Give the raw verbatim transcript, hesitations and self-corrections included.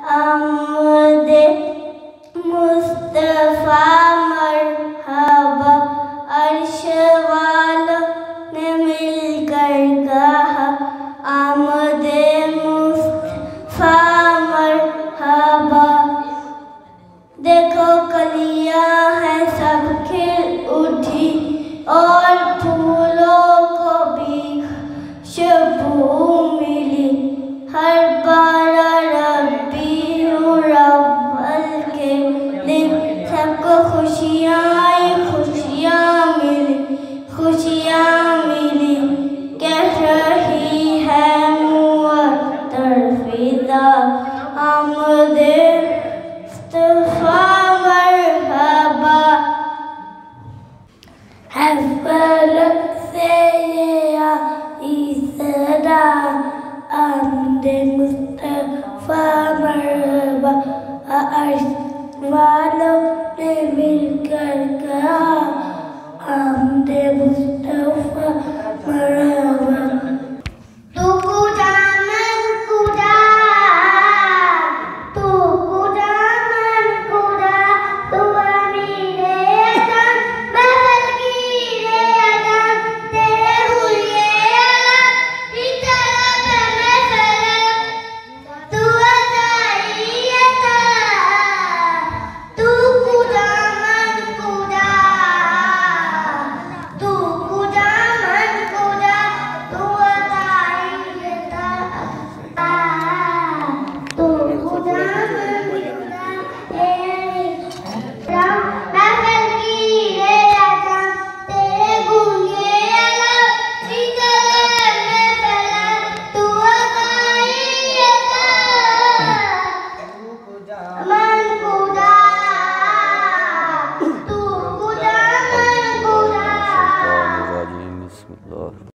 आमदे मुस्तफा मरहबा, अर्श वालों ने मिलकर कहा आमदे मुस्तफा मरहबा। देखो कलियां हैं सब खिल उठी और फूलों को भी खुशबू मिली। हर बारा रबीउल अव्वल के दिन सबको खुशियाँ ही खुशियाँ मिली, खुशियाँ मिली। कह रही है मुअत्तर फिजा आमदे मुस्तफा मरहबा। है फलक से ये आई सदा आमदे मुस्तफा मरहबा। अर्श वालों ने मिलकर कहा आमदे मुस्तफा मरहबा। तू कूदा मन कूदा, तू कूदा मन कूदा, तू अमीरे अदम महल की रे अदम। तेरे हुए अलम की तरफ में सलाम, तू अताई अता। तू कूदा मन कूदा, तू कूदा मन कूदा, तू अताई अता। तू कूदा मन कूदा, तेरे रम महल की रे अदम। तेरे हुए अलम की तरफ में सलाम, तू अताई अता। मन कूदा, तू कूदा मन कूदा। बिस्मिल्लाह।